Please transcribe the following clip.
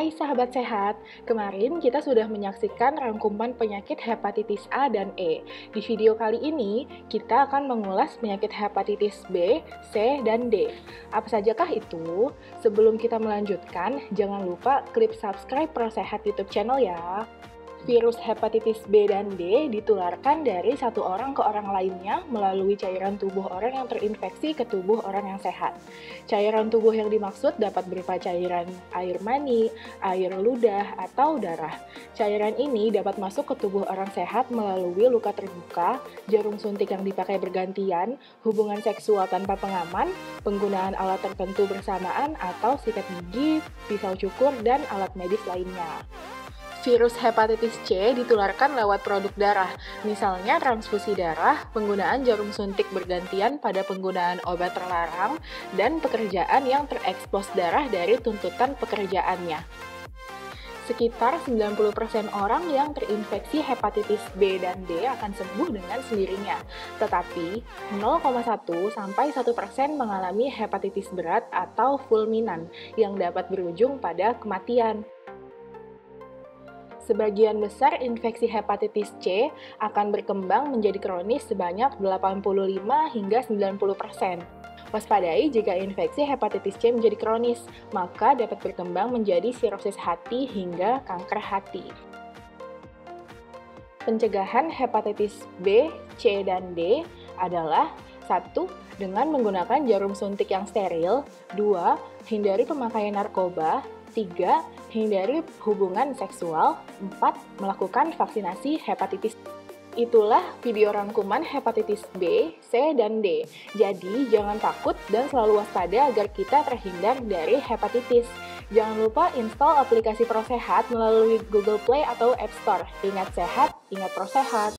Hai sahabat sehat, kemarin kita sudah menyaksikan rangkuman penyakit hepatitis A dan E. Di video kali ini, kita akan mengulas penyakit hepatitis B, C, dan D. Apa sajakah itu? Sebelum kita melanjutkan, jangan lupa klik subscribe Pro Sehat YouTube channel ya. Virus hepatitis B dan D ditularkan dari satu orang ke orang lainnya melalui cairan tubuh orang yang terinfeksi ke tubuh orang yang sehat. Cairan tubuh yang dimaksud dapat berupa cairan air mani, air ludah, atau darah. Cairan ini dapat masuk ke tubuh orang sehat melalui luka terbuka, jarum suntik yang dipakai bergantian, hubungan seksual tanpa pengaman, penggunaan alat tertentu bersamaan, atau sikat gigi, pisau cukur, dan alat medis lainnya. Virus hepatitis C ditularkan lewat produk darah, misalnya transfusi darah, penggunaan jarum suntik bergantian pada penggunaan obat terlarang, dan pekerjaan yang terekspos darah dari tuntutan pekerjaannya. Sekitar 90% orang yang terinfeksi hepatitis B dan D akan sembuh dengan sendirinya, tetapi 0,1–1% mengalami hepatitis berat atau fulminan yang dapat berujung pada kematian. Sebagian besar infeksi hepatitis C akan berkembang menjadi kronis sebanyak 85–90%. Waspadai jika infeksi hepatitis C menjadi kronis, maka dapat berkembang menjadi sirosis hati hingga kanker hati. Pencegahan hepatitis B, C, dan D adalah 1. Dengan menggunakan jarum suntik yang steril. 2. Hindari pemakaian narkoba. 3. Hindari hubungan seksual. 4. Melakukan vaksinasi hepatitis. Itulah video rangkuman hepatitis B, C, dan D. Jadi, jangan takut dan selalu waspada agar kita terhindar dari hepatitis. Jangan lupa install aplikasi ProSehat melalui Google Play atau App Store. Ingat sehat, ingat ProSehat.